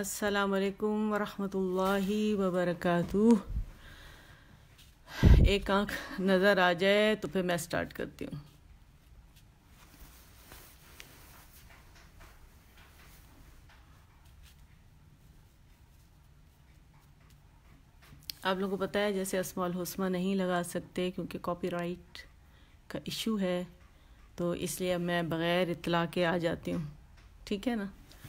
السلام علیکم ورحمۃ اللہ وبرکاتہ۔ ایک آنکھ نظر آ جائے تو پھر میں سٹارٹ کرتی ہوں۔ آپ لوگوں کو پتہ ہے جیسے اسماء الحسنی نہیں لگا سکتے کیونکہ کاپی رائٹ کا ایشو ہے، تو اس لیے اب میں بغیر اطلاع کے آ جاتی ہوں، ٹھیک ہے نا۔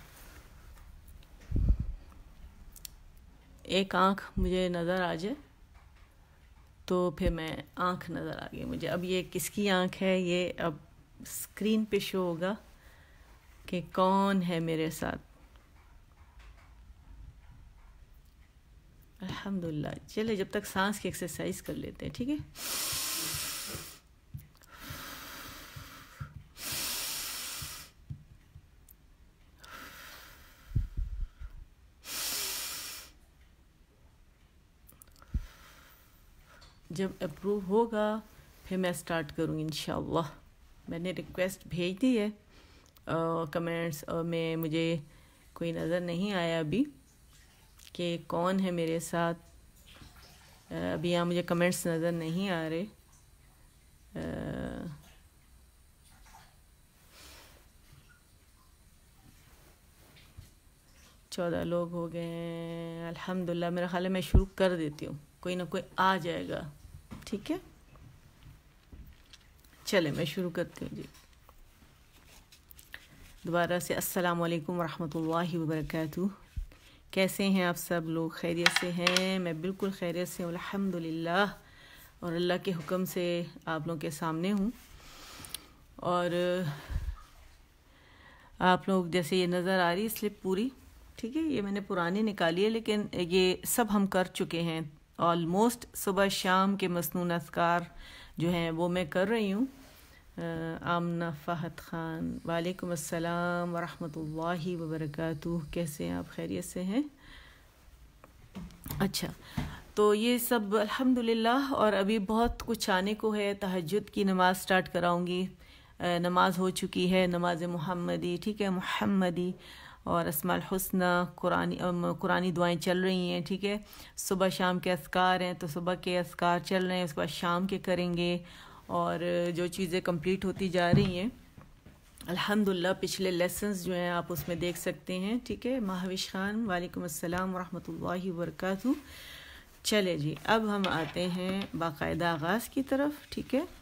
ایک آنکھ مجھے نظر آ جائے تو پھر میں آنکھ نظر آ گئی مجھے۔ اب یہ کس کی آنکھ ہے یہ اب اسکرین پہ شو ہوگا کہ کون ہے میرے ساتھ۔ الحمدللہ۔ چلے جب تک سانس کی ایکسرسائز کر لیتے ہیں، ٹھیک ہے۔ جب اپروو ہوگا پھر میں سٹارٹ کروں گی انشاءاللہ۔ میں نے ریکویسٹ بھیج دی ہے کمنٹس میں، مجھے کوئی نظر نہیں آیا ابھی کہ کون ہے میرے ساتھ۔ ابھی یہاں مجھے کمنٹس نظر نہیں آ رہے۔ 14 لوگ ہو گئے ہیں الحمدللہ۔ میرا خیال ہے میں شروع کر دیتی ہوں، کوئی نہ کوئی آ جائے گا، ٹھیک ہے۔ چلے میں شروع کرتی ہوں جی۔ دوبارہ سے السلام علیکم ورحمۃ اللہ وبرکاتہ۔ کیسے ہیں آپ سب لوگ؟ خیریت سے ہیں؟ میں بالکل خیریت سے ہوں الحمدللہ، اور اللہ کے حکم سے آپ لوگوں کے سامنے ہوں۔ اور آپ لوگ جیسے یہ نظر آ رہی سلپ پوری، ٹھیک ہے، یہ میں نے پرانی نکالی ہے لیکن یہ سب ہم کر چکے ہیں آلموسٹ۔ صبح شام کے مسنون اذکار جو ہیں وہ میں کر رہی ہوں۔ آمنہ فہد خان، وعلیکم السلام ورحمۃ اللہ وبرکاتہ۔ کیسے ہیں آپ؟ خیریت سے ہیں؟ اچھا، تو یہ سب الحمدللہ۔ اور ابھی بہت کچھ آنے کو ہے۔ تہجد کی نماز سٹارٹ کراؤں گی، نماز ہو چکی ہے، نماز محمدی، ٹھیک ہے، محمدی، اور اسماء الحسنی قرآنی دعائیں چل رہی ہیں، ٹھیک ہے۔ صبح شام کے اذکار ہیں تو صبح کے اذکار چل رہے ہیں، اس کے بعد شام کے کریں گے، اور جو چیزیں کمپلیٹ ہوتی جا رہی ہیں الحمدللہ۔ پچھلے لیسنز جو ہیں آپ اس میں دیکھ سکتے ہیں، ٹھیک ہے۔ مہوش خان، وعلیکم السلام ورحمۃ اللہ وبرکاتہ۔ چلے جی، اب ہم آتے ہیں باقاعدہ آغاز کی طرف، ٹھیک ہے۔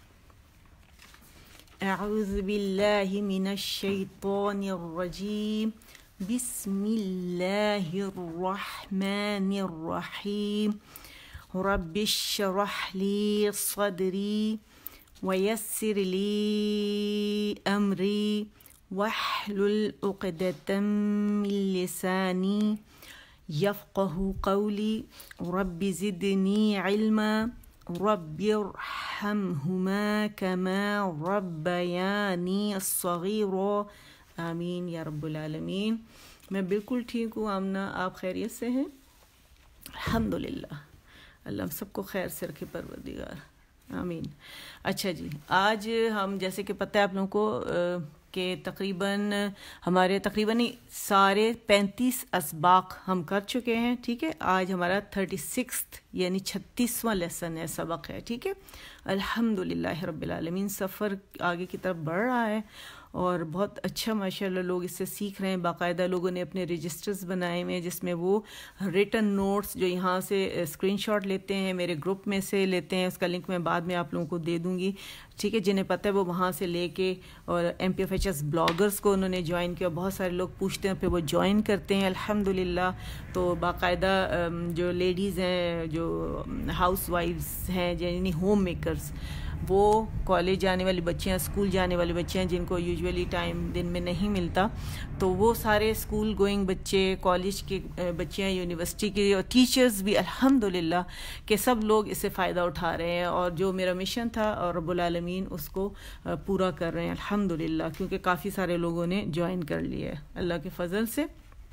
اعوذ باللہ من الشیطان الرجیم، بسم اللہ الرحمن الرحیم، رب اشرح لی صدری ویسر لی امری واحلل عقدۃ من لسانی یفقہوا قولی، رب زدنی علما، رب ارحمہما کما ربیانی صغیرا، آمین یا رب العالمین۔ میں بالکل ٹھیک ہوں آمنہ، آپ خیریت سے ہیں؟ الحمدللہ، اللہ ہم سب کو خیر سے رکھے پروردگار، آمین۔ اچھا جی، آج ہم جیسے کہ پتہ ہے آپ لوگوں کو کہ تقریباً ہمارے سارے 35 اسباق ہم کر چکے ہیں، ٹھیک ہے۔ آج ہمارا 36 یعنی 36واں لیسن ہے، سبق ہے، ٹھیک ہے۔ الحمدللہ رب العالمین۔ سفر آگے کی طرف بڑھ رہا ہے اور بہت اچھا ماشاءاللہ لوگ اس سے سیکھ رہے ہیں۔ باقاعدہ لوگوں نے اپنے رجسٹرز بنائے ہوئے ہیں جس میں وہ ریٹن نوٹس جو یہاں سے اسکرین شاٹ لیتے ہیں، میرے گروپ میں سے لیتے ہیں، اس کا لنک میں بعد میں آپ لوگوں کو دے دوں گی، ٹھیک ہے۔ جنہیں پتہ ہے وہ وہاں سے لے کے، اور M P F H S bloggers کو انہوں نے جوائن کیا، بہت سارے لوگ پوچھتے ہیں پھر وہ جوائن کرتے ہیں الحمدللہ۔ تو باقاعدہ جو لیڈیز ہیں، جو ہاؤس وائفز ہیں، یعنی ہوم میکرز، وہ کالج جانے والی بچیاں، اسکول جانے والی بچیاں جن کو یوزولی ٹائم دن میں نہیں ملتا، تو وہ سارے اسکول گوئنگ بچے، کالج کے بچیاں، یونیورسٹی کے، اور ٹیچرز بھی الحمدللہ کہ سب لوگ اس سے فائدہ اٹھا رہے ہیں، اور جو میرا مشن تھا اور رب العالمین اس کو پورا کر رہے ہیں الحمدللہ، کیونکہ کافی سارے لوگوں نے جوائن کر لیا ہے اللہ کے فضل سے۔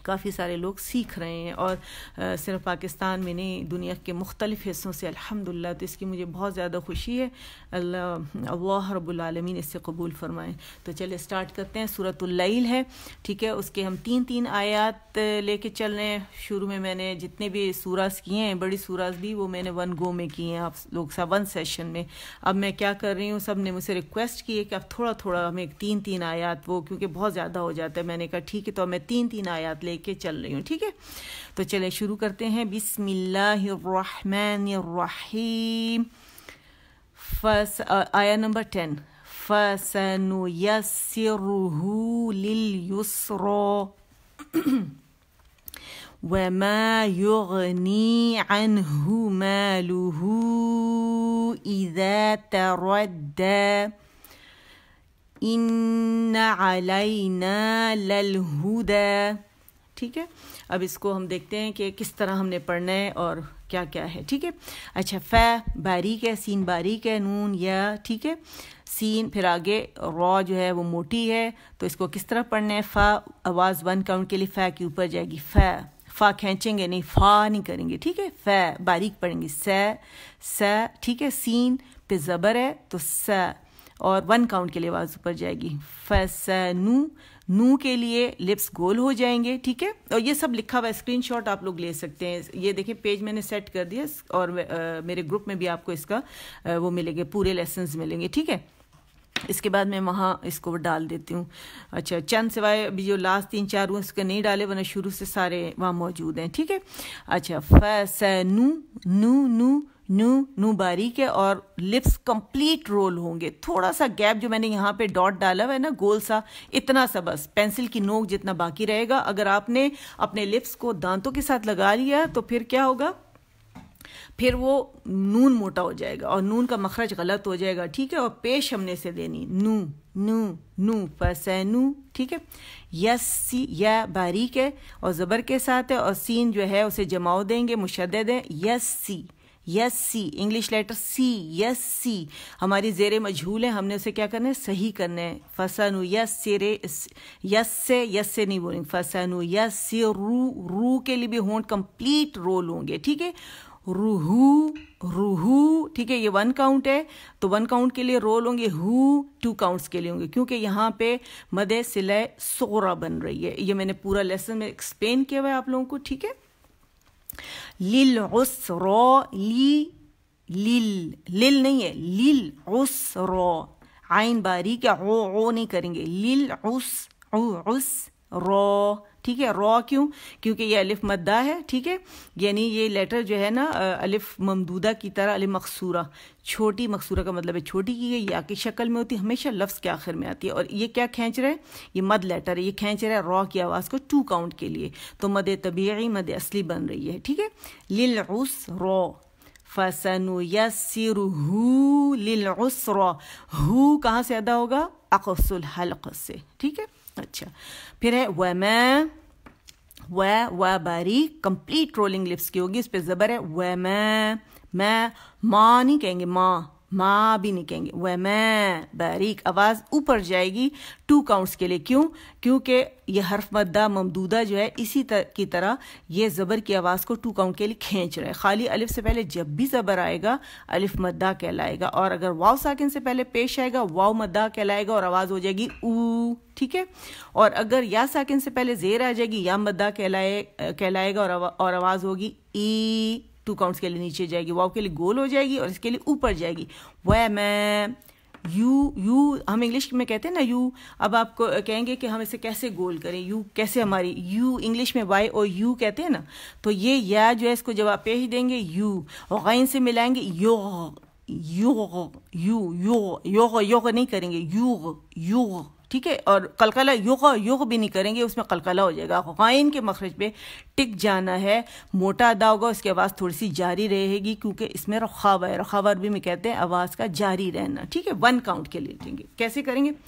کافی سارے لوگ سیکھ رہے ہیں، اور صرف پاکستان میں نہیں، دنیا کے مختلف حصوں سے الحمدللہ، تو اس کی مجھے بہت زیادہ خوشی ہے۔ اللہ رب العالمین اس سے قبول فرمائیں۔ تو چلے سٹارٹ کرتے ہیں۔ سورۃ اللیل ہے، ٹھیک ہے، اس کے ہم 3 آیات لے کے چل رہے ہیں۔ شروع میں نے جتنے بھی سوراز کیے ہیں، بڑی سوراز بھی، وہ میں نے 1 گو میں کیے ہیں، آپ لوگ سب 1 سیشن میں۔ اب میں کیا کر رہی ہوں، سب نے مجھ سے ریکویسٹ کی ہے کہ اب تھوڑا تھوڑا ہمیں 3 آیات، وہ کیونکہ بہت زیادہ ہو جاتا ہے، میں نے کہا ٹھیک ہے، تو میں 3 آیات لے کے چل رہی ہوں، ٹھیک ہے۔ تو چلے شروع کرتے ہیں۔ بسم اللہ الرحمن الرحیم۔ آیا نمبر 10، فَسَنُيَسِّرُهُ لِلْيُسْرَى وَمَا يُغْنِي عَنْهُ مَالُهُ إِذَا تَرَدَّى إِنَّ عَلَيْنَا لَلْهُدَى، ٹھیک ہے۔ اب اس کو ہم دیکھتے ہیں کہ کس طرح ہم نے پڑھنا ہے اور کیا کیا ہے، ٹھیک ہے۔ اچھا، فا باریک ہے، سین باریک ہے، نون یا، ٹھیک ہے، سین، پھر آگے را جو ہے وہ موٹی ہے، تو اس کو کس طرح پڑھنا ہے؟ فا آواز 1 کاؤنٹ کے لیے فا کے اوپر جائے گی، فا کھینچیں گے نہیں، فا نہیں کریں گے، ٹھیک ہے۔ فا باریک پڑھیں گے، سا، ٹھیک ہے۔ سین پہ زبر ہے تو سا، اور 1 کاؤنٹ کے لیے آواز اوپر جائے گی۔ فَسَنُو، نو کے لیے لپس گول ہو جائیں گے، ٹھیک ہے۔ اور یہ سب لکھا ہوا ہے، اسکرین شاٹ آپ لوگ لے سکتے ہیں۔ یہ دیکھیں پیج میں نے سیٹ کر دیا، اور میرے گروپ میں بھی آپ کو اس کا وہ ملیں گے، پورے لیسنز ملیں گے، ٹھیک ہے۔ اس کے بعد میں وہاں اس کو ڈال دیتی ہوں۔ اچھا، چند سوائے ابھی جو لاسٹ 3-4 اس کے نہیں ڈالے، ورنہ شروع سے سارے وہاں موجود ہیں، ٹھیک ہے۔ اچھا، فَسَنُو، نو باریک ہے، اور لپس کمپلیٹ رول ہوں گے۔ تھوڑا سا گیپ جو میں نے یہاں پہ ڈاٹ ڈالا ہوا ہے نا، گول سا، اتنا سا بس، پینسل کی نوک جتنا باقی رہے گا۔ اگر آپ نے اپنے لپس کو دانتوں کے ساتھ لگا لیا تو پھر کیا ہوگا، پھر وہ نون موٹا ہو جائے گا اور نون کا مخرج غلط ہو جائے گا، ٹھیک ہے۔ اور پیش ہم نے سے دینی، نو فَسَنُو، ٹھیک ہے۔ یسی، یا باریک ہے اور زبر کے ساتھ ہے، اور سین جو ہے اسے جماؤ دیں گے، مشدد ہے، یسی، انگلش لیٹر سی، یسی ہماری زیر مجہول ہے، ہم نے اسے کیا کرنا ہے، صحیح کرنا ہے۔ فَسَنُو یسرے، یس سے نہیں بولیں گے، فَسَنُو یسرو، رو کے لیے بھی ہونٹ کمپلیٹ رول ہوں گے، ٹھیک ہے۔ روحو، ٹھیک ہے، یہ 1 کاؤنٹ ہے، تو 1 کاؤنٹ کے لیے رول ہوں گے، 2 کاؤنٹس کے لیے ہوں گے، کیونکہ یہاں پہ مد صلہ صغریٰ بن رہی ہے۔ یہ میں نے پورا لیسن میں ایکسپلین کیا ہوا ہے آپ لوگوں کو، ٹھیک ہے۔ لِلْعُسْرَى، لیل نہیں ہے، لِلْعُسْرَى، عین باریک ہے، او نہیں کریں گے، لِلْعُسْرَى، ٹھیک ہے۔ را کیوں؟ کیونکہ یہ الف مدہ ہے، ٹھیک ہے، یعنی یہ لیٹر جو ہے نا الف ممدودہ کی طرح، الف مقصورہ، چھوٹی مقصورہ کا مطلب ہے چھوٹی کی گئی، یا کی شکل میں ہوتی ہے، ہمیشہ لفظ کے آخر میں آتی ہے۔ اور یہ کیا کھینچ رہا ہے، یہ مد لیٹر ہے، یہ کھینچ رہا ہے را کی آواز کو 2 کاؤنٹ کے لیے، تو مد طبیعی، مد اصلی بن رہی ہے، ٹھیک ہے۔ لِلْعُسْرَى فَسَنُيَسِّرُهُ لِلْعُسْرَى، ہو کہاں سے ادا ہوگا، اقص الحلق سے، ٹھیک ہے۔ اچھا، پھر ہے وَمَا، و باریک کمپلیٹ رولنگ لپس کی ہوگی، اس پہ زبر ہے، وَمَا، ماں نہیں کہیں گے، ماں بھی نہیں کہیں گے، وَمَا باریک، آواز اوپر جائے گی 2 کاؤنٹس کے لیے، کیونکہ یہ حرف مدہ ممدودہ جو ہے اسی کی طرح یہ زبر کی آواز کو 2 کاؤنٹ کے لیے کھینچ رہا ہے۔ خالی الف سے پہلے جب بھی زبر آئے گا الف مدہ کہلائے گا، اور اگر واو ساکن سے پہلے پیش آئے گا واو مدہ کہلائے گا، اور آواز ہو جائے گی او، ٹھیک ہے۔ اور اگر یا ساکن سے پہلے زیر آ جائے گی یا مدہ کہلائے گا، اور آواز ہوگی ای، 2 کاؤنٹس کے لیے نیچے جائے گی، واو کے لیے گول ہو جائے گی اور اس کے لیے اوپر جائے گی، وَمَا، یو ہم انگلش میں کہتے ہیں نا یو، اب آپ کو کہیں گے کہ ہم اسے کیسے گول کریں، یو کیسے، ہماری یو انگلش میں وائی او یو کہتے ہیں نا، تو یہ یا جو ہے اس کو جب آپ پیش دیں گے یو، اور غین سے ملائیں گے یو نہیں کریں گے، یو، ٹھیک ہے۔ اور قلقلہ یوغ بھی نہیں کریں گے، اس میں قلقلہ ہو جائے گا، غائن کے مخرج پہ ٹک جانا ہے، موٹا ادا ہوگا، اس کی آواز تھوڑی سی جاری رہے گی، کیونکہ اس میں رخاوہ ہے، رخاوہ عربی میں کہتے ہیں آواز کا جاری رہنا، ٹھیک ہے۔ 1 کاؤنٹ کے لیے لیں گے، کیسے کریں گے،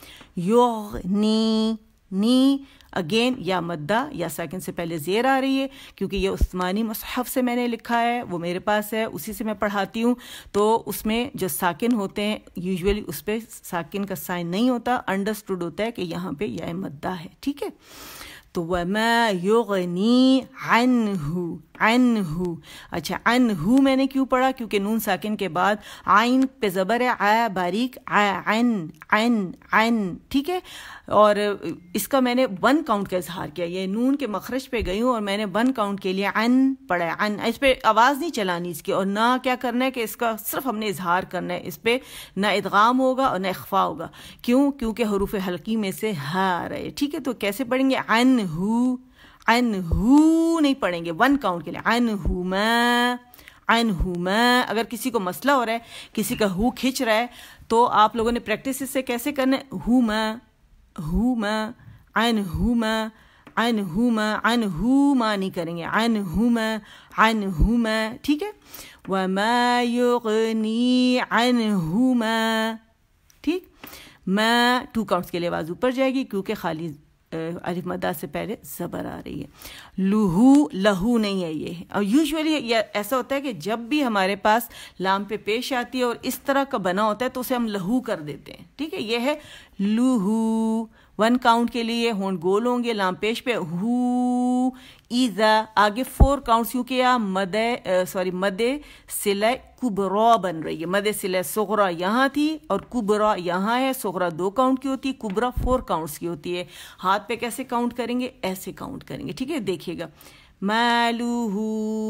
نی اگین یا مدہ یا ساکن سے پہلے زیر آ رہی ہے، کیونکہ یہ عثمانی مصحف سے میں نے لکھا ہے، وہ میرے پاس ہے، اسی سے میں پڑھاتی ہوں، تو اس میں جو ساکن ہوتے ہیں یوزولی اس پہ ساکن کا سائن نہیں ہوتا، انڈرسٹوڈ ہوتا ہے کہ یہاں پہ یا مدہ ہے، ٹھیک ہے۔ تو وما یغنی عنہ عنہ. اچھا عنہ میں نے کیوں پڑھا؟ کیونکہ نون ساکن کے بعد عین پہ زبر ہے، آ باریک عن عن عن، ٹھیک ہے. اور اس کا میں نے 1 کاؤنٹ کا اظہار کیا. یہ نون کے مخرج پہ گئی ہوں اور میں نے 1 کاؤنٹ کے لیے عن پڑھا ہے. عن، اس پہ آواز نہیں چلانی اس کی، اور نہ کیا کرنا ہے کہ اس کا صرف ہم نے اظہار کرنا ہے. اس پہ نہ ادغام ہوگا اور نہ اخفا ہوگا. کیوں؟ کیونکہ حروف حلقی میں سے ہا آ رہے. ٹھیک ہے، تو کیسے پڑھیں گے؟ عنہ عنہ نہیں پڑھیں گے 1 کاؤنٹ کے لیے. عنہما عنہما. اگر کسی کو مسئلہ ہو رہا ہے، کسی کا ہو کھچ رہا ہے، تو آپ لوگوں نے پریکٹس اس سے کیسے کرنا ہے؟ ہوما ہوما عنہما عنہما عنہما نہیں کریں گے، عنہما عنہما. ٹھیک ہے. وما یغنی عنہما. ٹھیک. ما 2 کاؤنٹس کے لیے آواز اوپر جائے گی کیونکہ خالی الف مدہ سے پہلے زبر آ رہی ہے. لہو لہو نہیں ہے یہ. اور یوزولی ایسا ہوتا ہے کہ جب بھی ہمارے پاس لام پہ پیش آتی ہے اور اس طرح کا بنا ہوتا ہے تو اسے ہم لہو کر دیتے ہیں. ٹھیک ہے. یہ ہے لہو 1 کاؤنٹ کے لیے ہونٹ گول ہوں گے، لام پیش پہ ہو. ایزا آگے 4 کاؤنٹس کیونکہ یہاں مد صلہ کبرا بن رہی ہے. مد صلہ صغرا یہاں تھی اور کبرا یہاں ہے. صغرا 2 کاؤنٹ کی ہوتی ہے، کبرا 4 کاؤنٹس کی ہوتی ہے. ہاتھ پہ کیسے کاؤنٹ کریں گے؟ ایسے کاؤنٹ کریں گے. ٹھیک ہے. دیکھیے گا مالوہو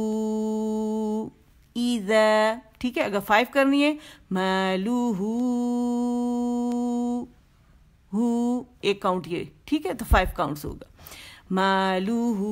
ایزا. ٹھیک ہے. اگر 5 کرنی ہے مالوہو ہو 1 کاؤنٹ یہ. ٹھیک ہے. تو 5 کاؤنٹس ہوگا. مالوہو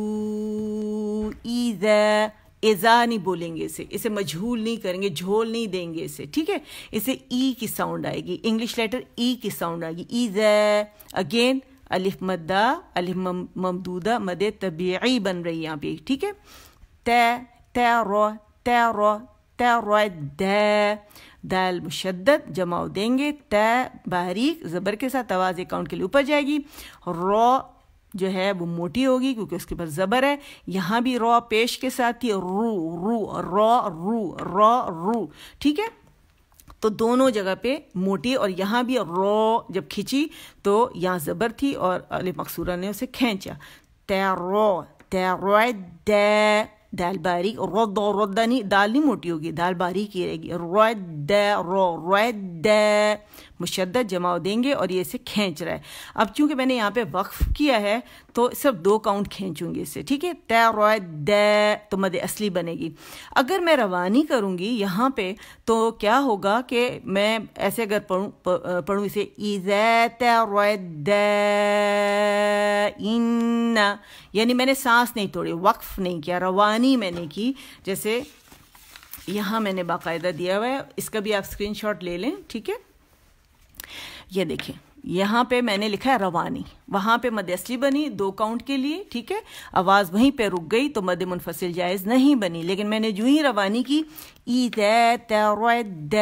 ایزا. ایزا نہیں بولیں گے اسے مجھول نہیں کریں گے، جھول نہیں دیں گے اسے. ٹھیک ہے. اسے ای کی ساؤنڈ آئے گی، انگلش لیٹر ای کی ساؤنڈ آئے گی. ایزا اگین الف مدہ الف ممدودہ مد طبیعی بن رہی ہے یہاں پہ. ٹھیک ہے. تیرو تیرو تیرو دا. دال مشدد جمع دیں گے. تا باریک زبر کے ساتھ آواز 1 کاؤنٹ کے لیے اوپر جائے گی. رو جو ہے وہ موٹی ہوگی کیونکہ اس کے پاس زبر ہے. یہاں بھی رو پیش کے ساتھ ہی رو رو رو رو رو رو. ٹھیک ہے. تو دونوں جگہ پہ موٹی، اور یہاں بھی رو جب کھینچی تو یہاں زبر تھی اور الف مقصورہ نے اسے کھینچا. تیرو تیرو دا. دال باریک. رد رد نہیں، دال نہیں موٹی ہوگی، دال باریک ہی رہے گی. رد رو رد مشدد جمع دیں گے اور یہ اسے کھینچ رہا ہے. اب چونکہ میں نے یہاں پہ وقف کیا ہے تو صرف 2 کاؤنٹ کھینچوں گی اسے. ٹھیک ہے. تیرد تو مد اصلی بنے گی. اگر میں روانی کروں گی یہاں پہ تو کیا ہوگا کہ میں ایسے اگر پڑھوں اسے ایزا تیرد ان، یعنی میں نے سانس نہیں توڑی، وقف نہیں کیا، روانی میں نے کی. جیسے یہاں میں نے باقاعدہ دیا ہوا ہے، اس کا بھی آپ اسکرین شاٹ لے لیں. ٹھیک ہے. یہ دیکھیں یہاں پہ میں نے لکھا ہے روانی، وہاں پہ مد اصلی بنی 2 کاؤنٹ کے لیے. ٹھیک ہے. آواز وہیں پہ رک گئی تو مد منفصل جائز نہیں بنی. لیکن میں نے جو ہی روانی کی اِذَا تَرَدَّى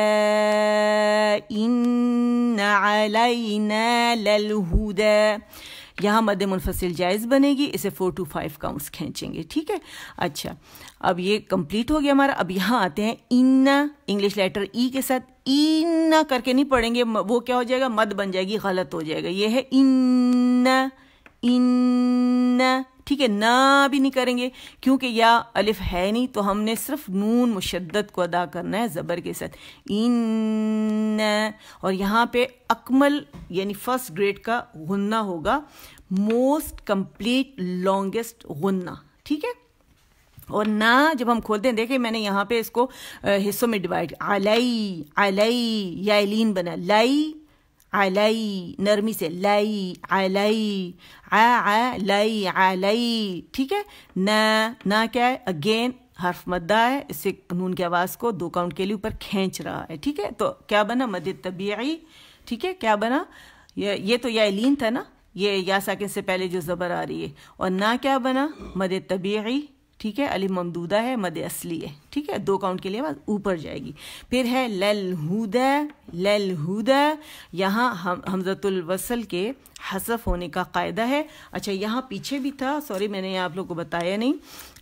إِنَّ عَلَيْنَا لَلْهُدَى، یہاں مد منفصل جائز بنے گی. اسے 4 to 5 کاؤنٹس کھینچیں گے. ٹھیک ہے. اچھا اب یہ کمپلیٹ ہو گیا ہمارا. اب یہاں آتے ہیں ان، انگلش لیٹر ای کے ساتھ ان کر کے نہیں پڑھیں گے، وہ کیا ہو جائے گا؟ مد بن جائے گی، غلط ہو جائے گا. یہ ہے ان ان. ٹھیک ہے. نہ بھی نہیں کریں گے کیونکہ یا الف ہے نہیں، تو ہم نے صرف نون مشدد کو ادا کرنا ہے زبر کے ساتھ. ان. اور یہاں پہ اکمل یعنی 1st گریڈ کا غنہ ہوگا، موسٹ کمپلیٹ لانگسٹ غنہ. ٹھیک ہے. اور نہ جب ہم کھولتے ہیں، دیکھیں میں نے یہاں پہ اس کو حصوں میں ڈیوائڈ. علی علی یا لین بنا، لائی علی نرمی سے، لائی علی علی علی. ٹھیک ہے. نہ کیا ہے؟ اگین حرف مدہ ہے، اس سے نون کی آواز کو 2 کاؤنٹ کے لیے اوپر کھینچ رہا ہے. ٹھیک ہے. تو کیا بنا؟ مد طبیعی. ٹھیک ہے. کیا بنا؟ یہ تو یا لین تھا نا، یہ یا ساکن سے پہلے جو زبر آ رہی ہے. اور نہ کیا بنا؟ مد طبیعی. ٹھیک ہے. الف ممدودہ ہے، مد اصلی ہے. ٹھیک ہے. 2 کاؤنٹ کے لیے آواز اوپر جائے گی. پھر ہے للہدا للہدا. یہاں حمزۃ الوصل کے حذف ہونے کا قاعدہ ہے. اچھا یہاں پیچھے بھی تھا، سوری میں نے آپ لوگ کو بتایا نہیں.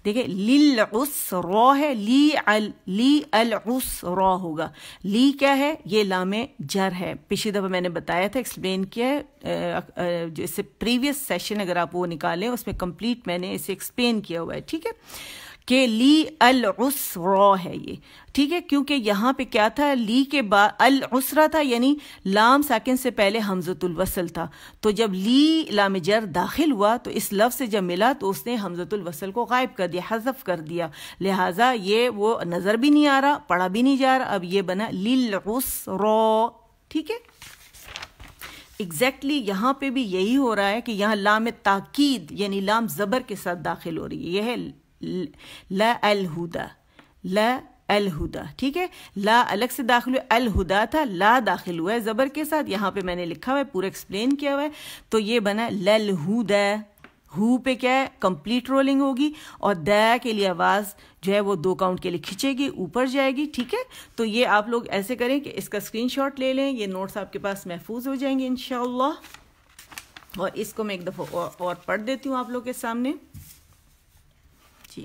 دیکھیں للعسرا ہے، لی العسرا ہوگا. لی کیا ہے؟ یہ لام جر ہے. پچھلی دفعہ میں نے بتایا تھا، ایکسپلین کیا ہے، جو اس سے پریویس سیشن اگر آپ وہ نکالیں اس میں کمپلیٹ میں نے اسے ایکسپلین کیا ہوا ہے. ٹھیک ہے کہ لی العسرا ہے یہ. ٹھیک ہے، کیونکہ یہاں پہ کیا تھا، لی کے بعد العسرا تھا، یعنی لام ساکن سے پہلے حمزۃ الوصل تھا. تو جب لی لام جر داخل ہوا تو اس لفظ سے جب ملا تو اس نے حمزۃ الوصل کو غائب کر دیا، حذف کر دیا. لہٰذا یہ وہ نظر بھی نہیں آ رہا، پڑھا بھی نہیں جا رہا. اب یہ بنا للعسرا. ٹھیک ہے، ایگزیکٹلی یہاں پہ بھی یہی ہو رہا ہے کہ یہاں لام تاکید یعنی لام زبر کے ساتھ داخل ہو رہی ہے. یہ ہے لا الہدا، لا الہدا. ٹھیک ہے، لا الگ سے داخل ہوا، الہدا تھا، لا داخل ہوا ہے زبر کے ساتھ. یہاں پہ میں نے لکھا ہوا ہے، پورا ایکسپلین کیا ہوا ہے. تو یہ بنا للہدا. ہو پہ کیا ہے؟ کمپلیٹ رولنگ ہوگی، اور دا کے لیے آواز جو ہے وہ 2 کاؤنٹ کے لیے کھنچے گی، اوپر جائے گی. ٹھیک ہے، تو یہ آپ لوگ ایسے کریں کہ اس کا اسکرین شاٹ لے لیں، یہ نوٹس آپ کے پاس محفوظ ہو جائیں گے انشاءاللہ. اور اس کو میں ایک دفعہ اور پڑھ دیتی ہوں آپ لوگ کے سامنے. جی،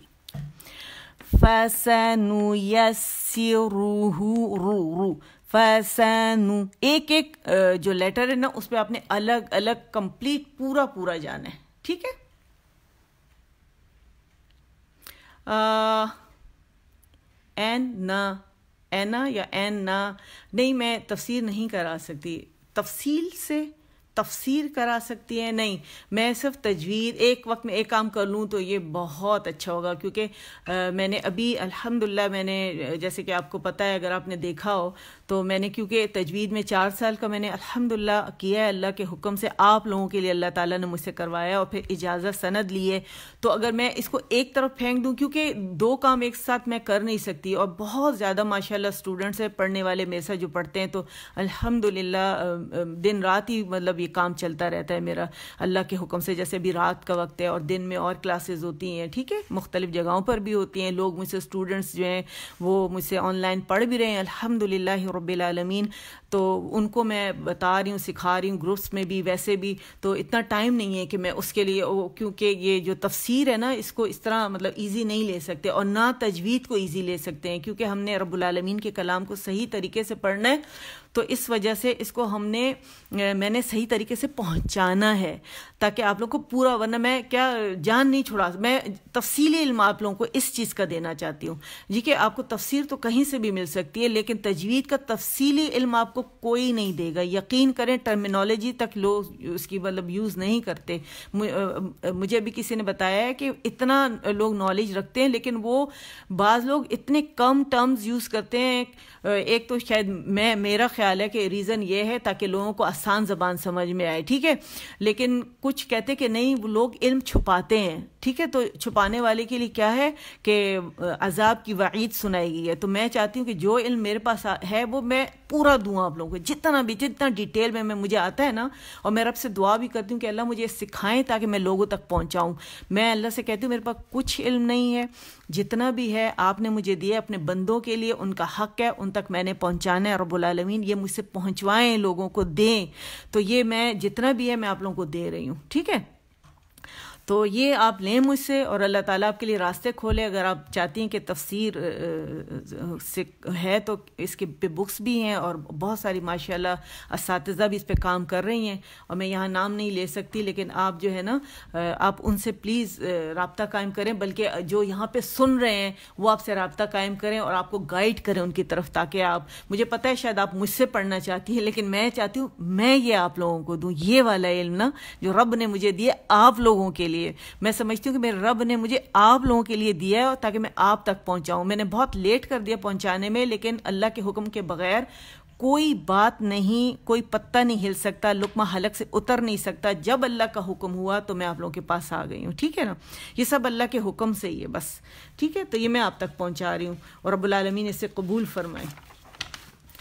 فَسَنُيَسِّرُهُ رو فَسَنُ، ایک جو لیٹر ہے نا اس پہ آپ نے الگ الگ کمپلیٹ پورا جانا ہے. ٹھیک ہے، اینا یا این نا نہیں، میں تفسیر نہیں کرا سکتی. تفصیل سے تفسیر کرا سکتی ہیں نہیں، میں صرف تجوید ایک وقت میں ایک کام کر لوں تو یہ بہت اچھا ہوگا. کیونکہ میں نے ابھی الحمدللہ میں نے جیسے کہ آپ کو پتہ ہے، اگر آپ نے دیکھا ہو تو میں نے کیونکہ تجوید میں 4 سال کا میں نے الحمدللہ کیا ہے اللہ کے حکم سے، آپ لوگوں کے لیے اللہ تعالیٰ نے مجھ سے کروایا اور پھر اجازت سند لی ہے. تو اگر میں اس کو ایک طرف پھینک دوں، کیونکہ 2 کام ایک ساتھ میں کر نہیں سکتی، اور بہت زیادہ ماشاءاللہ اسٹوڈنٹس ہیں پڑھنے والے میرے ساتھ جو پڑھتے ہیں، تو الحمدللہ دن رات ہی مطلب یہ کام چلتا رہتا ہے میرا اللہ کے حکم سے. جیسے بھی رات کا وقت ہے اور دن میں اور کلاسز ہوتی ہیں. ٹھیک ہے، مختلف جگہوں پر بھی ہوتی ہیں. لوگ مجھ سے اسٹوڈنٹس جو ہیں وہ مجھ سے آن لائن پڑھ بھی رہے ہیں الحمدللہ رب العالمین. تو ان کو میں بتا رہی ہوں، سکھا رہی ہوں گروپس میں بھی، ویسے بھی. تو اتنا ٹائم نہیں ہے کہ میں اس کے لیے، کیونکہ یہ جو تفسیر ہے نا اس کو اس طرح مطلب ایزی نہیں لے سکتے، اور نہ تجوید کو ایزی لے سکتے ہیں، کیونکہ ہم نے رب العالمین کے کلام کو صحیح طریقے سے پڑھنا ہے. تو اس وجہ سے اس کو میں نے صحیح طریقے سے پہنچانا ہے تاکہ آپ لوگ کو پورا، ورنہ میں کیا جان نہیں چھوڑا. میں تفصیلی علم آپ لوگوں کو اس چیز کا دینا چاہتی ہوں جی، کہ آپ کو تفسیر تو کہیں سے بھی مل سکتی ہے، لیکن تجوید کا تفصیلی علم آپ کو کوئی نہیں دے گا. یقین کریں، ٹرمینالوجی تک لوگ اس کی مطلب یوز نہیں کرتے. مجھے بھی کسی نے بتایا ہے کہ اتنا لوگ نالج رکھتے ہیں، لیکن وہ بعض لوگ اتنے کم ٹرمز یوز کرتے ہیں. ایک تو شاید میرا خیال ہے کہ ریزن یہ ہے تاکہ لوگوں کو آسان زبان سمجھ میں آئے. ٹھیک ہے، لیکن کچھ کہتے کہ نہیں، وہ لوگ علم چھپاتے ہیں. ٹھیک ہے، تو چھپانے والے کے لیے کیا ہے کہ عذاب کی وعید سنائی گئی ہے. تو میں چاہتی ہوں کہ جو علم میرے پاس ہے وہ میں پورا دوں آپ لوگوں کو، جتنا ڈیٹیل میں مجھے آتا ہے نا. اور میں رب سے دعا بھی کرتی ہوں کہ اللہ مجھے سکھائیں تاکہ میں لوگوں تک پہنچاؤں. میں اللہ سے کہتی ہوں میرے پاس کچھ علم نہیں ہے، جتنا بھی ہے آپ نے مجھے دیا اپنے بندوں کے لیے، ان کا حق ہے ان تک میں نے پہنچانا ہے. رب العالمین یہ مجھ سے پہنچوائیں، لوگوں کو دیں. تو یہ میں جتنا بھی ہے میں آپ لوگوں کو دے رہی ہوں. ٹھیک ہے، تو یہ آپ لیں مجھ سے، اور اللہ تعالیٰ آپ کے لیے راستے کھولے. اگر آپ چاہتی ہیں کہ تفسیر سے ہے تو اس کے پہ بکس بھی ہیں، اور بہت ساری ماشاءاللہ اساتذہ بھی اس پہ کام کر رہی ہیں. اور میں یہاں نام نہیں لے سکتی، لیکن آپ جو ہے نا آپ ان سے پلیز رابطہ قائم کریں، بلکہ جو یہاں پہ سن رہے ہیں وہ آپ سے رابطہ قائم کریں اور آپ کو گائیڈ کریں ان کی طرف، تاکہ آپ، مجھے پتہ ہے شاید آپ مجھ سے پڑھنا چاہتی ہیں، لیکن میں چاہتی ہوں میں یہ آپ لوگوں کو دوں، یہ والا علم نا جو رب نے مجھے دیا آپ لوگوں کے لیے. میں سمجھتی ہوں کہ میرے رب نے مجھے آپ لوگوں کے لیے دیا ہے تاکہ میں آپ تک پہنچاؤں. میں نے بہت لیٹ کر دیا پہنچانے میں، لیکن اللہ کے حکم کے بغیر کوئی بات نہیں، کوئی پتہ نہیں ہل سکتا، لقمہ حلق سے اتر نہیں سکتا. جب اللہ کا حکم ہوا تو میں آپ لوگوں کے پاس آ گئی ہوں. ٹھیک ہے نا، یہ سب اللہ کے حکم سے ہی ہے بس. ٹھیک ہے، تو یہ میں آپ تک پہنچا رہی ہوں، اور رب العالمین اسے قبول فرمائے.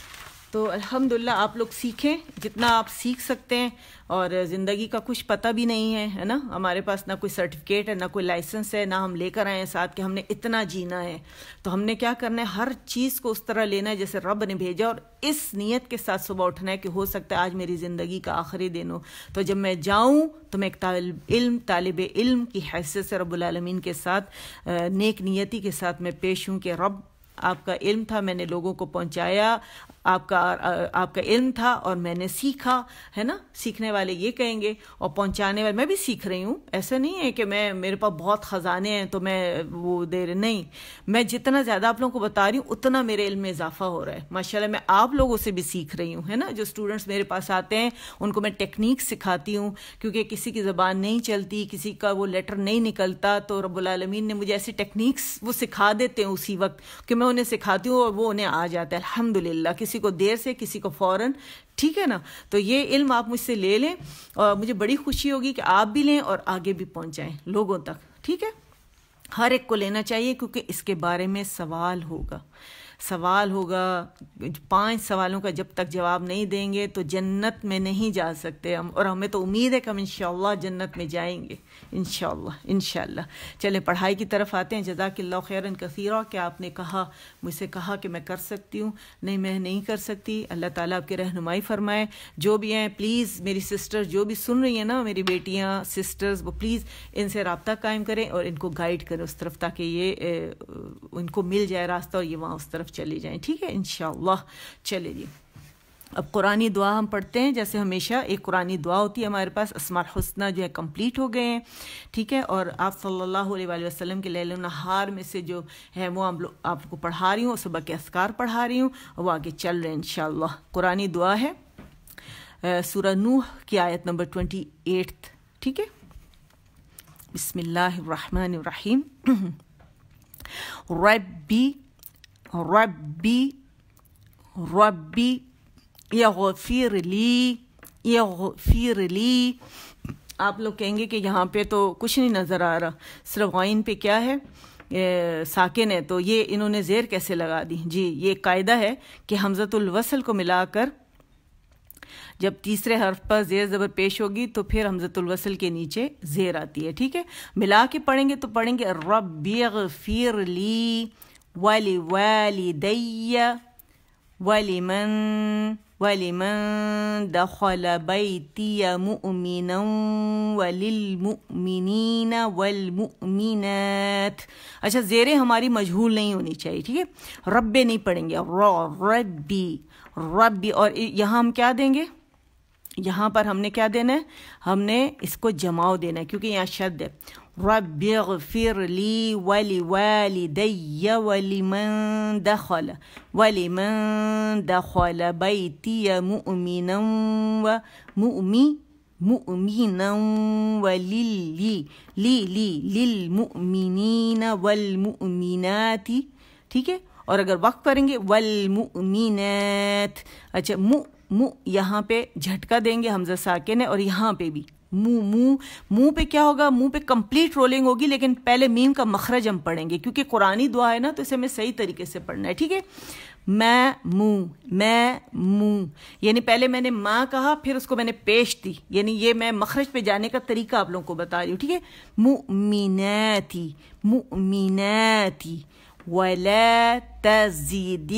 تو الحمدللہ آپ لوگ سیکھیں جتنا آپ سیکھ سکتے ہیں، اور زندگی کا کچھ پتہ بھی نہیں ہے نا، ہمارے پاس نہ کوئی سرٹیفکیٹ ہے نہ کوئی لائسنس ہے، نہ ہم لے کر آئے ہیں ساتھ کہ ہم نے اتنا جینا ہے. تو ہم نے کیا کرنا ہے، ہر چیز کو اس طرح لینا ہے جیسے رب نے بھیجا، اور اس نیت کے ساتھ صبح اٹھنا ہے کہ ہو سکتا ہے آج میری زندگی کا آخری دن ہو. تو جب میں جاؤں تو میں ایک طالب علم کی حیثیت سے رب العالمین کے ساتھ نیک نیتی کے ساتھ میں پیش ہوں کہ رب آپ کا علم تھا، میں نے لوگوں کو پہنچایا، آپ کا علم تھا اور میں نے سیکھا، ہے نا. سیکھنے والے یہ کہیں گے، اور پہنچانے والے، میں بھی سیکھ رہی ہوں. ایسا نہیں ہے کہ میرے پاس بہت خزانے ہیں تو میں وہ دے رہی، نہیں، میں جتنا زیادہ آپ لوگوں کو بتا رہی ہوں اتنا میرے علم میں اضافہ ہو رہا ہے ماشاءاللہ. میں آپ لوگوں سے بھی سیکھ رہی ہوں، ہے نا. جو اسٹوڈنٹس میرے پاس آتے ہیں ان کو میں ٹیکنیک سکھاتی ہوں، کیونکہ کسی کی زبان نہیں چلتی، کسی کا وہ لیٹر نہیں نکلتا، تو رب العالمین نے مجھے ایسی ٹیکنیکس وہ سکھا دیتے ہیں اسی وقت کہ میں انہیں سکھاتی ہوں اور وہ انہیں آ جاتا ہے الحمدللہ. کسی کو دیر سے، کسی کو فوراً، ٹھیک ہے نا. تو یہ علم آپ مجھ سے لے لیں، اور مجھے بڑی خوشی ہوگی کہ آپ بھی لیں اور آگے بھی پہنچائیں لوگوں تک، ٹھیک ہے. ہر ایک کو لینا چاہیے، کیونکہ اس کے بارے میں سوال ہوگا. 5 سوالوں کا جب تک جواب نہیں دیں گے تو جنت میں نہیں جا سکتے ہم، اور ہمیں تو امید ہے کہ ہم انشاءاللہ جنت میں جائیں گے انشاءاللہ. چلیں پڑھائی کی طرف آتے ہیں. جزاک اللہ خیراً کثیرا. کہ آپ نے مجھ سے کہا کہ میں کر سکتی ہوں، نہیں میں نہیں کر سکتی. اللہ تعالیٰ آپ کی رہنمائی فرمائے. جو بھی ہیں پلیز میری سسٹر جو بھی سن رہی ہیں نا، میری بیٹیاں سسٹرز، وہ پلیز ان سے رابطہ قائم کریں اور ان کو گائیڈ کریں اس طرف، تاکہ یہ ان کو مل جائے راستہ اور یہ وہاں اس طرف چلی جائیں، ٹھیک ہے انشاءاللہ. چلے جی، اب قرآنی دعا ہم پڑھتے ہیں. جیسے ہمیشہ ایک قرآنی دعا ہوتی ہے ہمارے پاس. اسماء الحسنہ جو ہے کمپلیٹ ہو گئے ہیں، ٹھیک ہے. اور آپ صلی اللہ علیہ وآلہ وسلم کے لیل و نہار میں سے جو ہے وہ آپ کو پڑھا رہی ہوں، صبح کے اذکار پڑھا رہی ہوں، اور وہ آگے چل رہے ہیں انشاءاللہ. قرآنی دعا ہے سورہ نوح کی آیت نمبر 28، ٹھیک ہے. بسم اللہ الرحمن الرحیم. ربی یغفر لی. آپ لوگ کہیں گے کہ یہاں پہ تو کچھ نہیں نظر آ رہا، صرف غائن پہ کیا ہے، ساکن ہے، تو یہ انہوں نے زیر کیسے لگا دی؟ جی یہ قاعدہ ہے کہ حمزۃ الوصل کو ملا کر جب تیسرے حرف پر زیر زبر پیش ہوگی تو پھر حمزۃ الوصل کے نیچے زیر آتی ہے، ٹھیک ہے. ملا کے پڑھیں گے تو پڑھیں گے رب اغفر لی ولوالدی ولمن دخل بیتی مؤمنا وللمؤمنین والمؤمنات. اچھا زیریں ہماری مجہول نہیں ہونی چاہیے، ٹھیک ہے. رب نہیں پڑھیں گے، ربی. اور یہاں ہم کیا دیں گے؟ یہاں پر ہم نے کیا دینا ہے؟ ہم نے اس کو جماؤ دینا ہے، کیونکہ یہاں شد ہے. رب اغفر لی ولوالدی ولمن دخل بیتی مؤمنا للمؤمنین والمؤمنات، ٹھیک ہے. اور اگر وقت کریں گے والمؤمنات. اچھا یہاں پہ جھٹکا دیں گے، حمزہ ساکن ہے، اور یہاں پہ بھی منہ پہ کیا ہوگا؟ منہ پہ کمپلیٹ رولنگ ہوگی، لیکن پہلے میم کا مخرج ہم پڑھیں گے کیونکہ قرآنی دعا ہے نا، تو اسے ہمیں صحیح طریقے سے پڑھنا ہے، ٹھیک ہے. منہ یعنی پہلے میں نے ماں کہا، پھر اس کو میں نے پیش دی، یعنی یہ میں مخرج پہ جانے کا طریقہ آپ لوگوں کو بتا رہی ہوں، ٹھیک ہے. مؤمناتی ولا تزد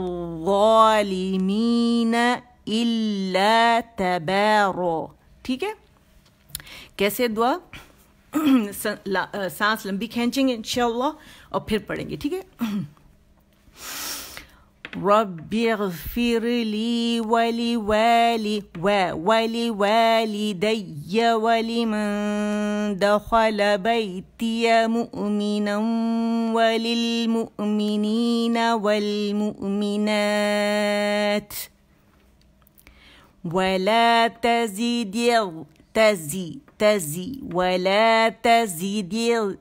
الظالمین الا تبارا، ٹھیک ہے. کیسے دعا؟ سانس لمبی کھینچیں گے انشاءاللہ اور پھر پڑھیں گے، ٹھیک ہے. رب اغفر لی ولوالدی ولمن دخل بیتی مؤمنا وللمؤمنین والمؤمنات ولا تزد ولا تزد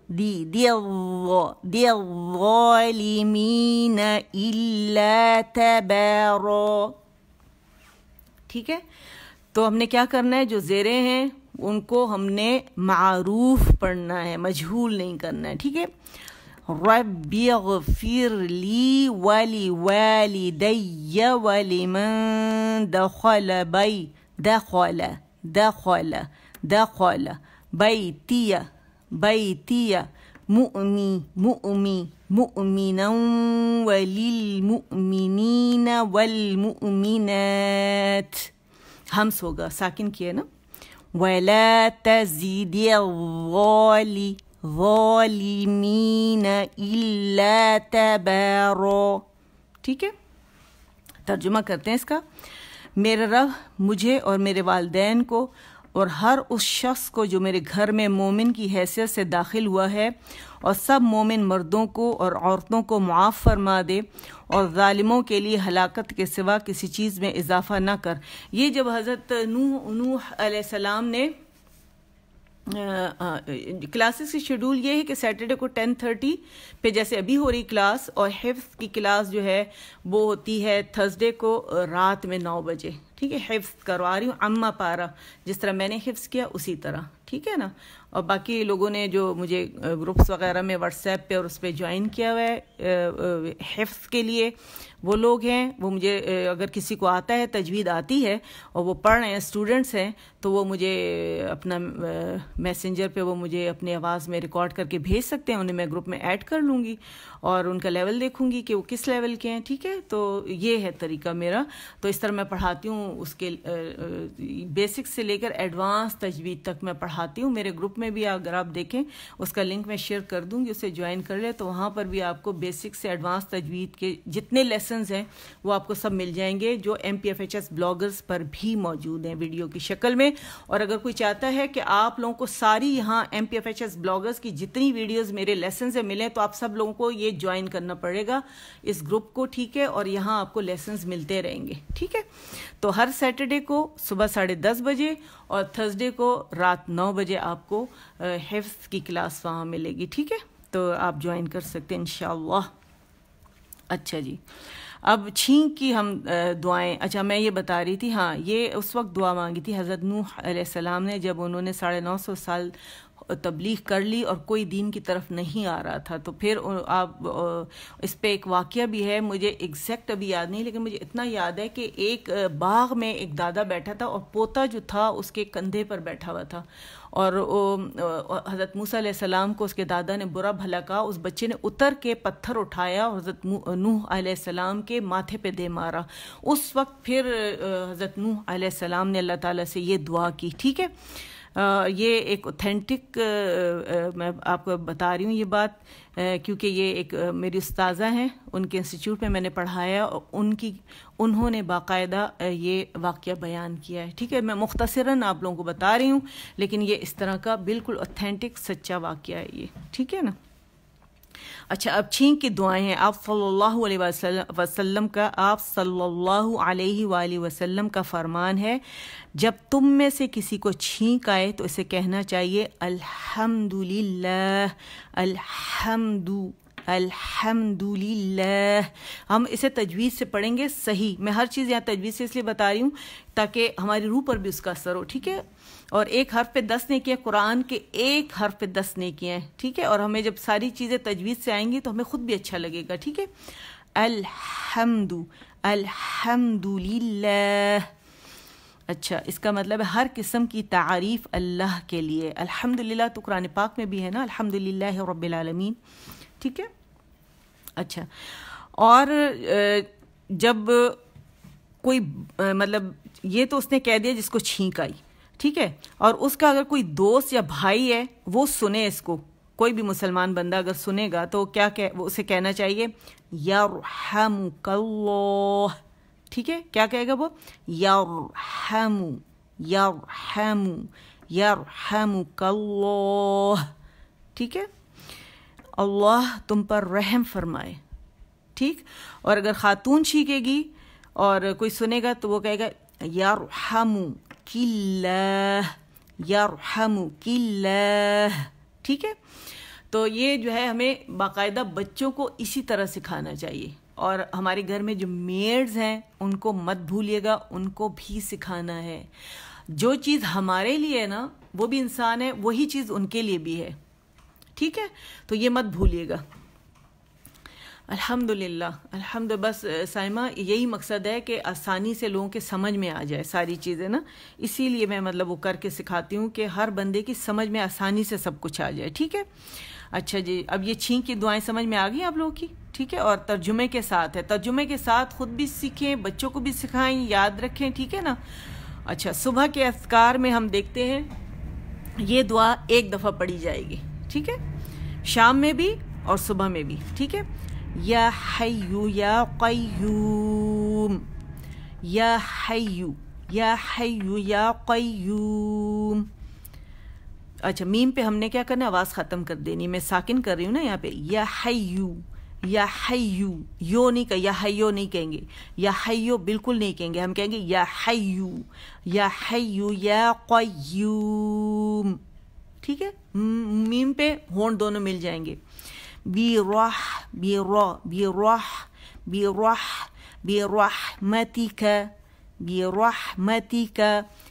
الظالمین الا تبارا، ٹھیک ہے. تو ہم نے کیا کرنا ہے؟ جو زیریں ہیں ان کو ہم نے معروف پڑھنا ہے، مجہول نہیں کرنا ہے، ٹھیک ہے. ربی اغفر لی ولوالدی ولمن دخل بیتی مؤمنا وللمؤمنین والمؤمنات. ہمس ہوگا، ساکن کیے نا. ولا تزد الظالمین الا تبارا. ٹھیک ہے، ترجمہ کرتے ہیں اس کا. میرے رب مجھے اور میرے والدین کو اور ہر اس شخص کو جو میرے گھر میں مومن کی حیثیت سے داخل ہوا ہے، اور سب مومن مردوں کو اور عورتوں کو معاف فرما دے، اور ظالموں کے لیے ہلاکت کے سوا کسی چیز میں اضافہ نہ کر. یہ جب حضرت نوح علیہ السلام نے کلاسز کی شیڈول یہ ہے کہ سیٹرڈے کو 10:30 پہ جیسے ابھی ہو رہی کلاس، اور حفظ کی کلاس جو ہے وہ ہوتی ہے تھرسڈے کو رات میں 9 بجے. ٹھیک ہے، حفظ کروا رہی ہوں اما پارا، جس طرح میں نے حفظ کیا اسی طرح. ٹھیک ہے نا. اور باقی لوگوں نے جو مجھے گروپس وغیرہ میں واٹس ایپ پہ اور اس پہ جوائن کیا ہوا ہے حفظ کے لیے، وہ لوگ ہیں، وہ مجھے اگر کسی کو آتا ہے، تجوید آتی ہے اور وہ پڑھ رہے ہیں، اسٹوڈنٹس ہیں، تو وہ مجھے اپنا میسنجر پہ وہ مجھے اپنی آواز میں ریکارڈ کر کے بھیج سکتے ہیں. انہیں میں گروپ میں ایڈ کر لوں گی اور ان کا لیول دیکھوں گی کہ وہ کس لیول کے ہیں. ٹھیک ہے، تو یہ ہے طریقہ میرا. تو اس طرح میں پڑھاتی ہوں، اس کے بیسک سے لے کر ایڈوانس تجوید تک میں پڑھاتی ہوں. میرے گروپ میں بھی اگر آپ دیکھیں، اس کا لنک میں شیئر کر دوں گی، اسے جوائن کر لیں، تو وہاں پر بھی آپ کو بیسک سے ایڈوانس تجوید کے جتنے لیسنز ہیں وہ آپ کو سب مل جائیں گے، جو MPFHS بلاگرز پر بھی موجود ہیں ویڈیو کی شکل میں. اور اگر کوئی چاہتا ہے کہ آپ لوگوں کو ساری یہاں MPFHS بلاگرز کی جتنی ویڈیوز میرے لیسن سے ملیں، تو آپ سب لوگوں کو یہ جوائن کرنا پڑے گا اس گروپ کو. ٹھیک ہے، اور یہاں آپ کو لیسنز ملتے رہیں گے. ٹھیک ہے، تو ہر سیٹرڈے کو صبح 10:30 بجے اور تھرسڈے کو رات 9 بجے آپ کو حفظ کی کلاس وہاں ملے گی. ٹھیک ہے، تو آپ جوائن کر سکتے ہیں انشاءاللہ. اچھا جی، اب چھینک کی ہم دعائیں. اچھا، میں یہ بتا رہی تھی، ہاں، یہ اس وقت دعا مانگی تھی حضرت نوح علیہ السلام نے جب انہوں نے 950 سال تبلیغ کر لی اور کوئی دین کی طرف نہیں آ رہا تھا. تو پھر آپ اس پہ ایک واقعہ بھی ہے، مجھے ایگزیکٹ ابھی یاد نہیں، لیکن مجھے اتنا یاد ہے کہ ایک باغ میں ایک دادا بیٹھا تھا اور پوتا جو تھا اس کے کندھے پر بیٹھا ہوا تھا، اور حضرت موسیٰ علیہ السلام کو اس کے دادا نے برا بھلا کہا. اس بچے نے اتر کے پتھر اٹھایا اور حضرت نوح علیہ السلام کے ماتھے پہ دے مارا. اس وقت پھر حضرت نوح علیہ السلام نے اللہ تعالیٰ سے یہ دعا کی. ٹھیک ہے، یہ ایک اوتھینٹک میں آپ کو بتا رہی ہوں یہ بات، کیونکہ یہ ایک میری استاذہ ہیں، ان کے انسٹیٹیوٹ میں نے پڑھایا، اور انہوں نے باقاعدہ یہ واقعہ بیان کیا ہے. ٹھیک ہے، میں مختصراً آپ لوگوں کو بتا رہی ہوں، لیکن یہ اس طرح کا بالکل اوتھینٹک سچا واقعہ ہے یہ. ٹھیک ہے نا. اچھا، اب چھینک کی دعائیں ہیں. آپ صلی اللہ علیہ وسلم کا فرمان ہے، جب تم میں سے کسی کو چھینک آئے تو اسے کہنا چاہیے الحمدللہ الحمدللہ. ہم اسے تجوید سے پڑھیں گے صحیح. میں ہر چیز یہاں تجوید سے اس لیے بتا رہی ہوں تاکہ ہماری روح پر بھی اس کا اثر ہو. ٹھیک ہے، اور ایک حرف پہ 10 نیکیاں، قرآن کے ایک حرف پہ 10 نیکیاں ہیں. ٹھیک ہے، اور ہمیں جب ساری چیزیں تجوید سے آئیں گی تو ہمیں خود بھی اچھا لگے گا. ٹھیک ہے، الحمدللہ. اچھا، اس کا مطلب ہے ہر قسم کی تعریف اللہ کے لیے. الحمدللہ تو قرآن پاک میں بھی ہے نا، الحمدللہ رب العالمین. ٹھیک ہے. اچھا، اور جب کوئی مطلب یہ تو اس نے کہہ دیا جس کو چھینک آئی. ٹھیک ہے، اور اس کا اگر کوئی دوست یا بھائی ہے وہ سنے اس کو، کوئی بھی مسلمان بندہ اگر سنے گا تو کیا وہ اسے کہنا چاہیے یرحمک اللہ. ٹھیک ہے، کیا کہے گا وہ؟ یرحمک اللہ. ٹھیک ہے، اللہ تم پر رحم فرمائے. ٹھیک، اور اگر خاتون چھینکے گی اور کوئی سنے گا تو وہ کہے گا یرحمک اللہ. ٹھیک ہے، تو یہ جو ہے ہمیں باقاعدہ بچوں کو اسی طرح سکھانا چاہیے. اور ہمارے گھر میں جو میڈز ہیں ان کو مت بھولیے گا، ان کو بھی سکھانا ہے. جو چیز ہمارے لیے ہے نا، وہ بھی انسان ہے، وہی چیز ان کے لیے بھی ہے. ٹھیک ہے، تو یہ مت بھولیے گا. الحمدللہ الحمد بس سائمہ یہی مقصد ہے کہ آسانی سے لوگوں کے سمجھ میں آ جائے ساری چیزیں نا، اسی لیے میں مطلب وہ کر کے سکھاتی ہوں کہ ہر بندے کی سمجھ میں آسانی سے سب کچھ آ جائے. ٹھیک ہے. اچھا جی، اب یہ چھینک کی دعائیں سمجھ میں آ گئی آپ لوگوں کی؟ ٹھیک ہے. اور ترجمے کے ساتھ ہے، ترجمے کے ساتھ خود بھی سیکھیں، بچوں کو بھی سکھائیں، یاد رکھیں. ٹھیک ہے نا. اچھا، صبح کے اذکار میں ہم دیکھتے ہیں یہ دعا ایک دفعہ پڑھی جائے گی. ٹھیک ہے. شام میں بھی اور صبح میں بھی. ٹھیک ہے. یا حیو یا قیوم، یا حیو یا حیو یا قیوم. اچھا، میم پہ ہم نے کیا کرنا ہے؟ آواز ختم کر دینی. میں ساکن کر رہی ہوں نا یہاں پہ. یا حیو یا حیو، یو نہیں کہ یا حیو نہیں کہیں گے، یا حیو بالکل نہیں کہیں گے، ہم کہیں گے یا حیو یا حیو یا قیوم. ٹھیک ہے. میم پہ ہون دونوں مل جائیں گے. برحمتک برحمتک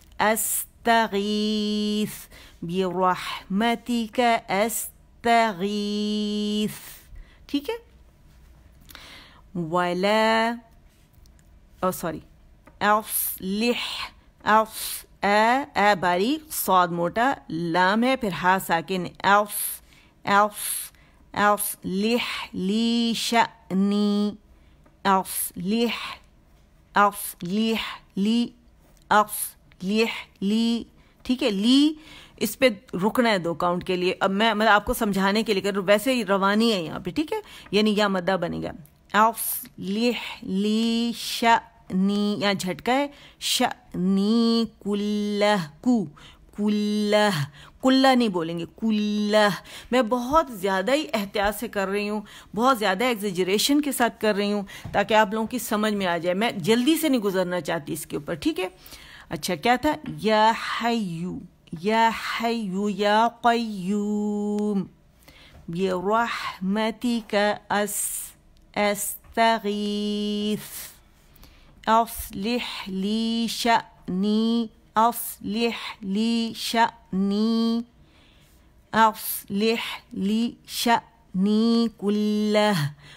استغیث برحمتک استغیث. ٹھیک ہے. ولا اصلح اے باریک، صاد موٹا، لام ہے، پھر ہا ساکن. اصلح لی شأنی، اصلح لی. ٹھیک ہے. لی اس پہ رکنا ہے 2 کاؤنٹ کے لیے. اب میں آپ کو سمجھانے کے لیے کر رہا ہوں، ویسے ہی روانی ہے یہاں پہ. ٹھیک ہے. یعنی یا مدہ بنے گا. اصلح لی شأنی، یہاں جھٹکا ہے. شأنی کلہ، کلہ نہیں بولیں گے، کلہ. میں بہت زیادہ ہی احتیاط سے کر رہی ہوں، بہت زیادہ ایگزیجریشن کے ساتھ کر رہی ہوں تاکہ آپ لوگوں کی سمجھ میں آ جائے. میں جلدی سے نہیں گزرنا چاہتی اس کے اوپر. ٹھیک ہے. اچھا، کیا تھا؟ یا حیو یا حیو یا قیوم برحمتک استغیث اصلح لی شأنی اصلح لی شأنی اصلح لی شأنی کلہ.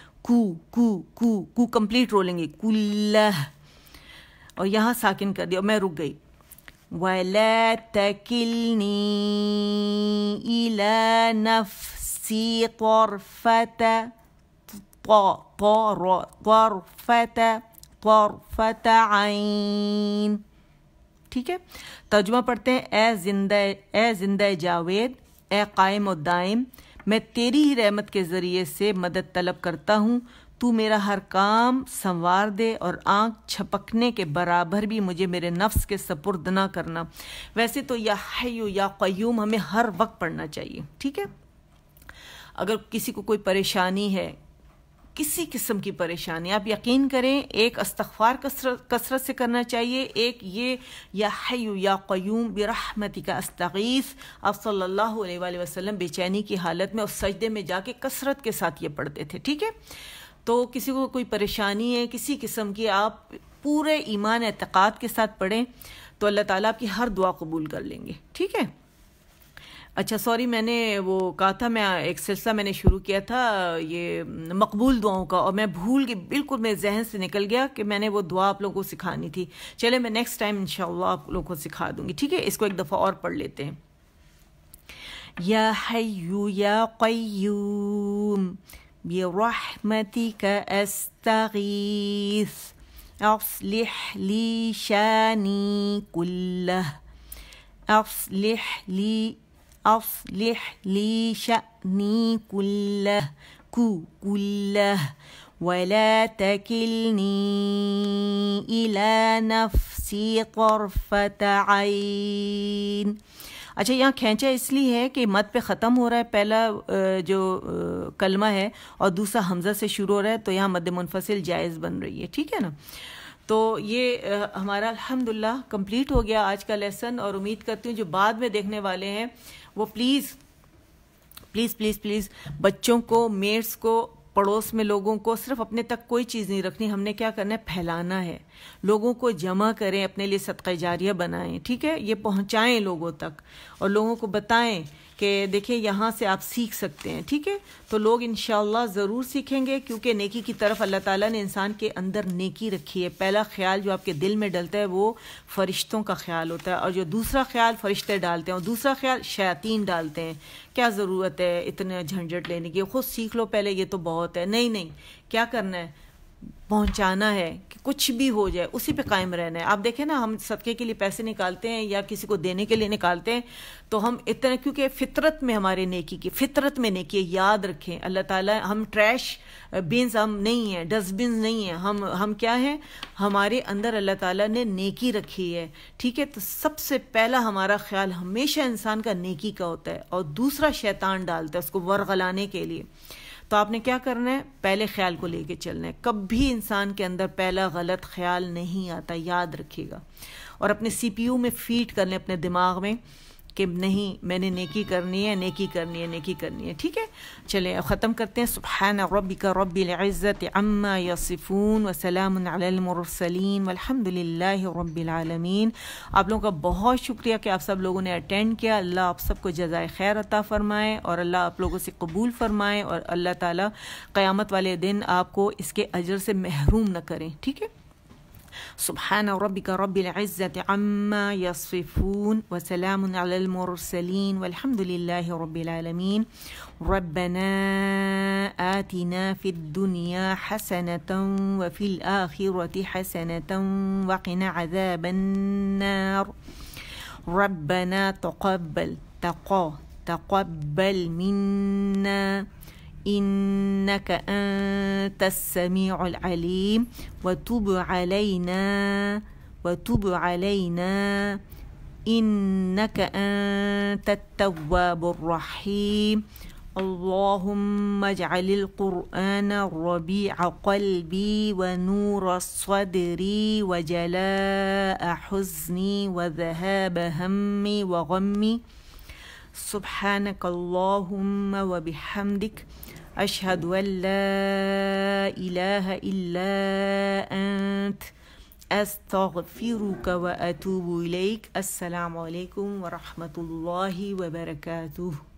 کو کمپلیٹ رولیں گے، کلہ. اور یہاں ساکن کر دیا، میں رک گئی. وَلَا تَكِلْنِي إِلَى نَفْسِي طرفة عین. ٹھیک ہے. ترجمہ پڑھتے ہیں. اے زندہ جاوید، اے قائم و دائم، میں تیری ہی رحمت کے ذریعے سے مدد طلب کرتا ہوں. تو میرا ہر کام سنوار دے اور آنکھ چھپکنے کے برابر بھی مجھے میرے نفس کے سپرد نہ کرنا. ویسے تو یا حیو یا قیوم ہمیں ہر وقت پڑھنا چاہیے. ٹھیک ہے. اگر کسی کو کوئی پریشانی ہے، کسی قسم کی پریشانی، آپ یقین کریں ایک استغفار کثرت سے کرنا چاہیے، ایک یہ یا حیو یا قیوم برحمتک استغیث. آپ صلی اللہ علیہ وآلہ وسلم بے چینی کی حالت میں اور سجدے میں جا کے کثرت کے ساتھ یہ پڑھتے تھے. ٹھیک ہے. تو کسی کو کوئی پریشانی ہے کسی قسم کی، آپ پورے ایمان اعتقاد کے ساتھ پڑھیں تو اللہ تعالیٰ آپ کی ہر دعا قبول کر لیں گے. ٹھیک ہے. اچھا سوری، میں نے وہ کہا تھا، میں ایک سلسلہ میں نے شروع کیا تھا یہ مقبول دعاؤں کا، اور میں بھول گئی، بالکل میرے ذہن سے نکل گیا کہ میں نے وہ دعا آپ لوگوں کو سکھانی تھی. چلے میں نیکسٹ ٹائم انشاءاللہ آپ لوگوں کو سکھا دوں گی. ٹھیک ہے. اس کو ایک دفعہ اور پڑھ لیتے ہیں. یا حیو یا قیوم برحمتک استغیث اصلح لی شانی کلہ اصلح لی شأنی کلہ کلہ ولا تکلنی الی نفسی طرفة عین. اچھا، یہاں کھینچا اس لیے ہے کہ مد پہ ختم ہو رہا ہے، پہلا جو کلمہ ہے اور دوسرا حمزہ سے شروع ہو رہا ہے، تو یہاں مد منفصل جائز بن رہی ہے. ٹھیک ہے نا. تو یہ ہمارا الحمدللہ کمپلیٹ ہو گیا آج کا لیسن، اور امید کرتی ہوں جو بعد میں دیکھنے والے ہیں وہ پلیز پلیز پلیز پلیز بچوں کو، میٹس کو پڑوس میں لوگوں کو صرف اپنے تک کوئی چیز نہیں رکھنی، ہم نے کیا کرنا ہے، پھیلانا ہے، لوگوں کو جمع کریں، اپنے لیے صدقہ جاریہ بنائیں، ٹھیک ہے، یہ پہنچائیں لوگوں تک اور لوگوں کو بتائیں کہ دیکھیں یہاں سے آپ سیکھ سکتے ہیں، ٹھیک ہے. تو لوگ انشاءاللہ ضرور سیکھیں گے، کیونکہ نیکی کی طرف اللہ تعالیٰ نے انسان کے اندر نیکی رکھی ہے. پہلا خیال جو آپ کے دل میں ڈلتا ہے وہ فرشتوں کا خیال ہوتا ہے، اور جو دوسرا خیال فرشتے ڈالتے ہیں، اور دوسرا خیال شیاطین ڈالتے ہیں. کیا ضرورت ہے اتنے جھنجھٹ لینے کی، خود سیکھ لو پہلے، یہ تو بہت ہے. نہیں، کیا کرنا ہے، پہنچانا ہے، کہ کچھ بھی ہو جائے اسی پہ قائم رہنا ہے. آپ دیکھیں نا، ہم صدقے کے لیے پیسے نکالتے ہیں یا کسی کو دینے کے لیے نکالتے ہیں تو ہم اتنا، کیونکہ فطرت میں ہمارے نیکی کی، فطرت میں نیکی ہے. یاد رکھیں اللہ تعالیٰ، ہم ٹریش بینز ہم نہیں ہیں، ڈسٹ بنز نہیں ہیں، ہم کیا ہیں، ہمارے اندر اللہ تعالیٰ نے نیکی رکھی ہے، ٹھیک ہے. تو سب سے پہلا ہمارا خیال ہمیشہ انسان کا نیکی کا ہوتا ہے، اور دوسرا شیطان ڈالتا ہے اس کو ورغلانے کے لیے. تو آپ نے کیا کرنا ہے، پہلے خیال کو لے کے چلنا ہے. کبھی انسان کے اندر پہلا غلط خیال نہیں آتا، یاد رکھیے گا. اور اپنے سی پی یو میں فیڈ کر لیں اپنے دماغ میں کہ نہیں، میں نے نیکی کرنی ہے، نیکی کرنی ہے، نیکی کرنی ہے، ٹھیک ہے. چلیں ختم کرتے ہیں. سبحان ربک رب العزت عما یصفون وسلام علی المرسلین والحمد للہ رب العالمین. آپ لوگوں کا بہت شکریہ کہ آپ سب لوگوں نے اٹینڈ کیا. اللہ آپ سب کو جزائے خیر عطا فرمائے، اور اللہ آپ لوگوں سے قبول فرمائے، اور اللہ تعالیٰ قیامت والے دن آپ کو اس کے اجر سے محروم نہ کریں، ٹھیک ہے. سبحان ربك رب العزة عما يصفون وسلام على المرسلين والحمد لله رب العالمين. ربنا آتنا في الدنيا حسنة وفي الآخرة حسنة وقنا عذاب النار. ربنا تقبل منا إنك أنت السميع العليم وتب علينا إنك أنت التواب الرحيم. اللهم اجعل القرآن ربيع قلبي ونور صدري وجلاء حزني وذهاب همي وغمي. سبحانك اللهم وبحمدك أشهد أن لا إله إلا أنت أستغفرك وأتوب إليك. السلام عليكم ورحمة الله وبركاته.